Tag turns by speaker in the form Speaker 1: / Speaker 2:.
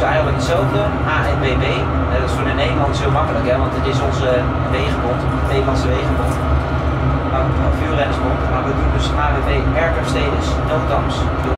Speaker 1: eigenlijk hetzelfde, ANWB. Dat is voor de Nederlanders heel makkelijk, hè, want het is onze wegenbond, Nederlandse wegenbond. Wielrennersbond. Maar we doen dus ANWB Aircraft Status, NOTAMs.